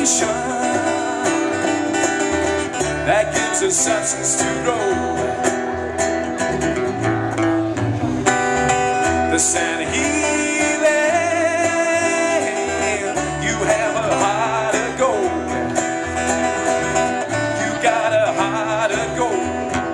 pollution that gives us substance to grow. The sand healing, you have a heart of gold. You got a heart of gold.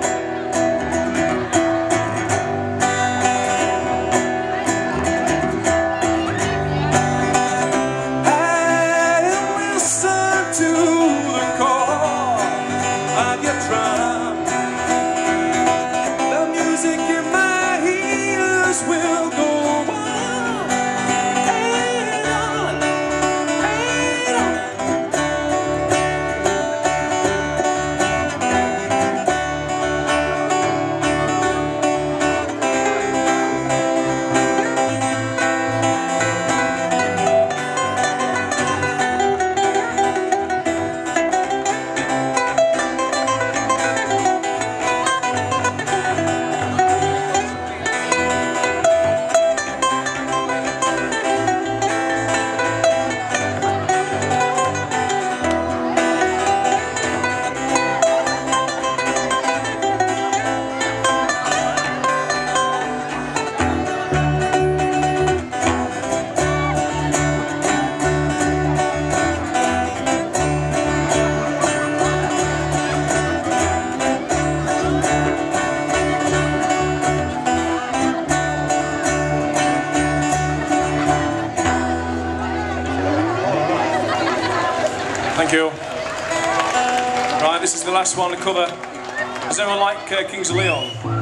To the call of your drum, the music in my ears will go on and on and on. Thank you. Right, this is the last one to cover. Does anyone like Kings of Leon?